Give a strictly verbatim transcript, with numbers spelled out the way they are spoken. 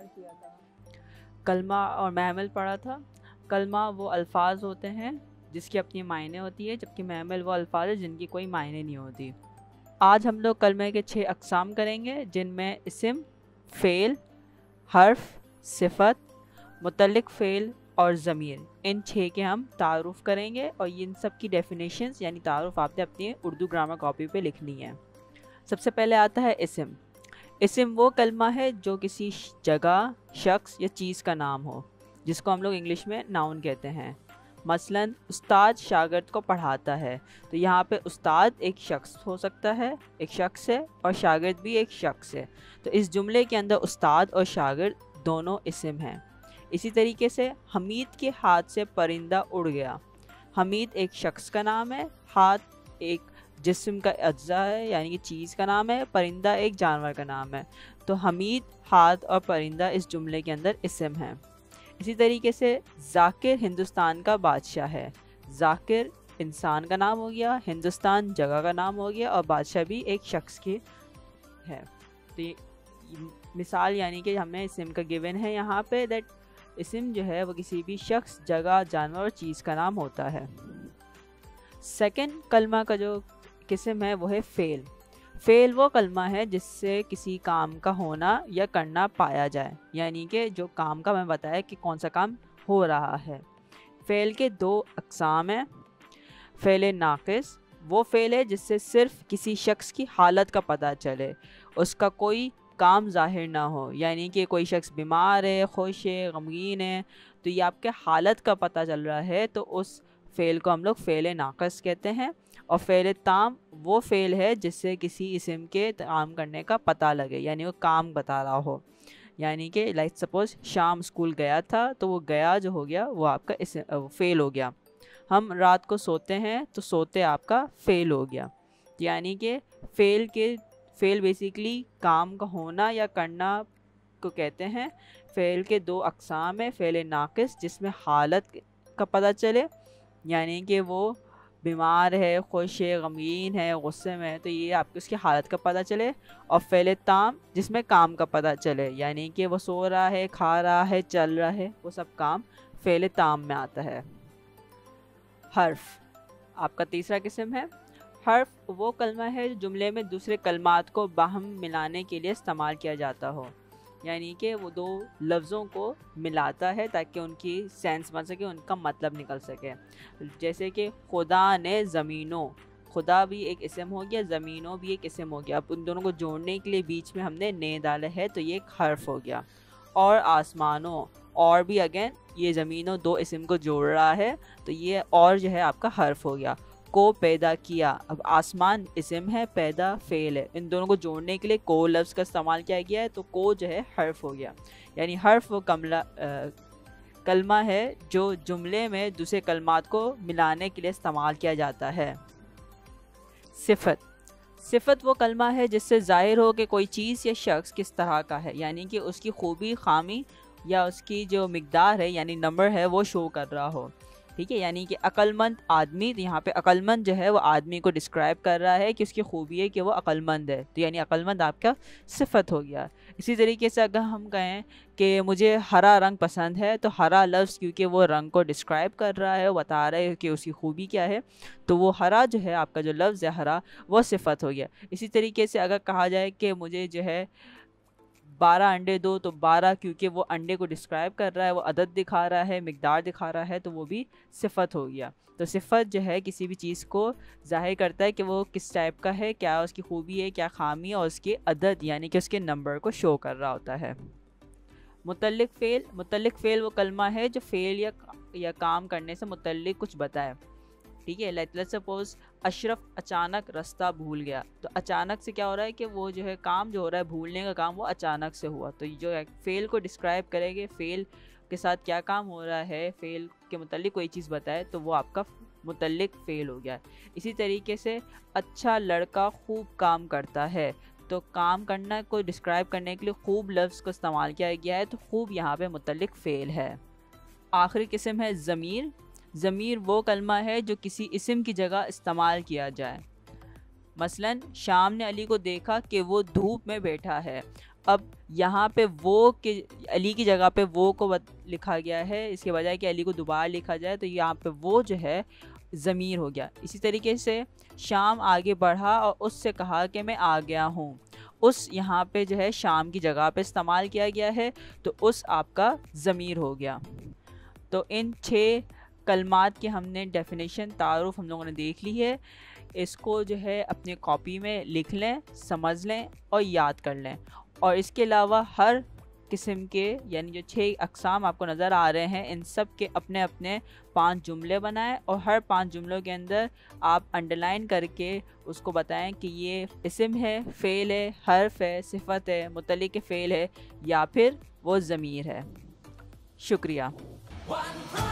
किया था? कलमा और महमल पढ़ा था। कलमा वो अल्फाज होते हैं जिसकी अपनी मायने होती है, जबकि महमल वो अल्फाज है जिनकी कोई मायने नहीं होती। आज हम लोग कलमे के छः अक़साम करेंगे, जिनमें इस्म, फ़ेल, हर्फ, सिफत, मुतल्लिक़ फ़ेल और ज़मीर, इन छः के हम तारुफ़ करेंगे और इन सब की डेफिनेशंस यानी तारुफ़ आपने अपनी उर्दू ग्रामर कॉपी पे लिखनी है। सबसे पहले आता है इस्म। इस्म वो कलमा है जो किसी जगह, शख्स या चीज़ का नाम हो, जिसको हम लोग इंग्लिश में नाउन कहते हैं। मसलन उस्ताद शागिर्द को पढ़ाता है, तो यहाँ पे उस्ताद एक शख्स हो सकता है, एक शख्स है, और शागिर्द भी एक शख्स है। तो इस जुमले के अंदर उस्ताद और शागिर्द दोनों इस्म हैं। इसी तरीके से हमीद के हाथ से परिंदा उड़ गया। हमीद एक शख्स का नाम है, हाथ एक जिस्म का अज्जा है यानी कि चीज़ का नाम है, परिंदा एक जानवर का नाम है। तो हमीद, हाथ और परिंदा इस जुमले के अंदर इस्म हैं। इसी तरीके से ज़ाकिर हिंदुस्तान का बादशाह है। ज़ाकिर इंसान का नाम हो गया, हिंदुस्तान जगह का नाम हो गया, और बादशाह भी एक शख्स की है। तो ये मिसाल यानी कि हमें इस्म का गिवन है यहाँ पे दैट इस्म जो है वो किसी भी शख्स, जगह, जानवर और चीज़ का नाम होता है। सेकंड कलमा का जो किस्म है वो है फ़ेल। फ़ेल वो कलमा है जिससे किसी काम का होना या करना पाया जाए, यानी कि जो काम का मैं बताया कि कौन सा काम हो रहा है। फ़ेल के दो अक़साम हैं। फ़ेल नाक़िस वो फ़ेल है जिससे सिर्फ़ किसी शख्स की हालत का पता चले, उसका कोई काम ज़ाहिर ना हो, यानी कि कोई शख्स बीमार है, खुश है, गमगीन है, तो ये आपके हालत का पता चल रहा है, तो उस फ़ेल को हम लोग फ़ेल नाक़िस कहते हैं। और फ़ेल ताम वो फ़ेल है जिससे किसी इस्म के काम करने का पता लगे, यानी वो काम बता रहा हो, यानी कि लाइक सपोज़ शाम स्कूल गया था, तो वो गया जो हो गया वो आपका इस फ़ेल हो गया। हम रात को सोते हैं, तो सोते आपका फ़ेल हो गया। यानी कि फ़ेल के फ़ेल बेसिकली काम का होना या करना को कहते हैं। फ़ेल के दो अक़साम है, फ़ेल नाक़िस जिसमें हालत का पता चले, यानी कि वो बीमार है, खुश है, गमगीन है, गुस्से में है, तो ये आपको उसकी हालत का पता चले। और फ़ेल ताम जिसमें काम का पता चले, यानी कि वो सो रहा है, खा रहा है, चल रहा है, वो सब काम फ़ेल ताम में आता है। हर्फ आपका तीसरा किस्म है। हर्फ वो कलमा है जो जुमले में दूसरे कलमात को बाहम मिलाने के लिए इस्तेमाल किया जाता हो, यानी कि वो दो लफ्ज़ों को मिलाता है ताकि उनकी सेंस बन सके, उनका मतलब निकल सके। जैसे कि खुदा ने ज़मीनों, खुदा भी एक इस्म हो गया, ज़मीनों भी एक इस्म हो गया। अब उन दोनों को जोड़ने के लिए बीच में हमने ने डाला है, तो ये एक हर्फ हो गया। और आसमानों, और भी अगेन ये ज़मीनों दो इस्म को जोड़ रहा है, तो ये और जो है आपका हर्फ हो गया। को पैदा किया, अब आसमान इस्म है, पैदा फ़ेल है, इन दोनों को जोड़ने के लिए को लफ्ज़ का इस्तेमाल किया गया है, तो को जो है हर्फ हो गया। यानी हर्फ वो कमला आ, कलमा है जो जुमले में दूसरे कलमात को मिलाने के लिए इस्तेमाल किया जाता है। सिफत सिफत वो कलमा है जिससे ज़ाहिर हो कि कोई चीज़ या शख्स किस तरह का है, यानी कि उसकी खूबी, खामी या उसकी जो मिकदार है यानी नंबर है वो शो कर रहा हो। ठीक है, यानी कि अक्लमंद आदमी, तो यहाँ पे अक्लमंद जो है वो आदमी को डिस्क्राइब कर रहा है कि उसकी खूबी है कि वो अक्लमंद है, तो यानी अक्लमंद आपका सिफत हो गया। इसी तरीके से अगर हम कहें कि मुझे हरा रंग पसंद है, तो हरा लफ्ज़ क्योंकि वो रंग को डिस्क्राइब कर रहा है, वो बता रहा है कि उसकी खूबी क्या है, तो वो हरा जो है आपका जो लफ्ज़ है हरा, वो सिफत हो गया। इसी तरीके से अगर कहा जाए कि मुझे जो है बारह अंडे दो, तो बारह क्योंकि वो अंडे को डिस्क्राइब कर रहा है, वो अदद दिखा रहा है, मिकदार दिखा रहा है, तो वो भी सिफत हो गया। तो सिफत जो है किसी भी चीज़ को ज़ाहिर करता है कि वो किस टाइप का है, क्या उसकी खूबी है, क्या खामी है, और उसके अदद यानी कि उसके नंबर को शो कर रहा होता है। मुतल्लिक़ फ़ेल मुतल्लिक़ फ़ेल वो कलमा है जो फ़ेल या या काम करने से मुतल्लिक़ कुछ बताए। ठीक है, लेट्स सपोज अशरफ अचानक रास्ता भूल गया, तो अचानक से क्या हो रहा है कि वो जो है काम जो हो रहा है भूलने का काम वो अचानक से हुआ, तो जो है फ़ेल को डिस्क्राइब करेंगे, फ़ेल के साथ क्या काम हो रहा है, फ़ेल के मुतल्लिक़ कोई चीज़ बताए, तो वो आपका मुतल्लिक़ फ़ेल हो गया। इसी तरीके से अच्छा लड़का खूब काम करता है, तो काम करना को डिस्क्राइब करने के लिए खूब लफ्ज़ को इस्तेमाल किया गया है, तो खूब यहाँ पे मुतल्लिक़ फ़ेल है। आखिरी किस्म है ज़मीर। ज़मीर वो कलमा है जो किसी इस्म की जगह इस्तेमाल किया जाए। मसलन शाम ने अली को देखा कि वो धूप में बैठा है। अब यहाँ पे वो के अली की जगह पे वो को लिखा गया है, इसके बजाय कि अली को दोबारा लिखा जाए, तो यहाँ पे वो जो है ज़मीर हो गया। इसी तरीके से शाम आगे बढ़ा और उससे कहा कि मैं आ गया हूँ, उस यहाँ पे जो है शाम की जगह पे इस्तेमाल किया गया है, तो उस आपका ज़मीर हो गया। तो इन छः कलमात की हमने डेफिनेशन तारुफ हम लोगों ने देख ली है। इसको जो है अपने कॉपी में लिख लें, समझ लें और याद कर लें। और इसके अलावा हर किस्म के यानी जो छः अक़साम आपको नज़र आ रहे हैं, इन सब के अपने अपने पांच जुमले बनाएं और हर पांच जुमलों के अंदर आप अंडरलाइन करके उसको बताएं कि ये इस्म है, फ़ेल है, हर्फ है, सिफ़त है, मुतल्लिक़ फ़ेल है या फिर वो ज़मीर है। शुक्रिया।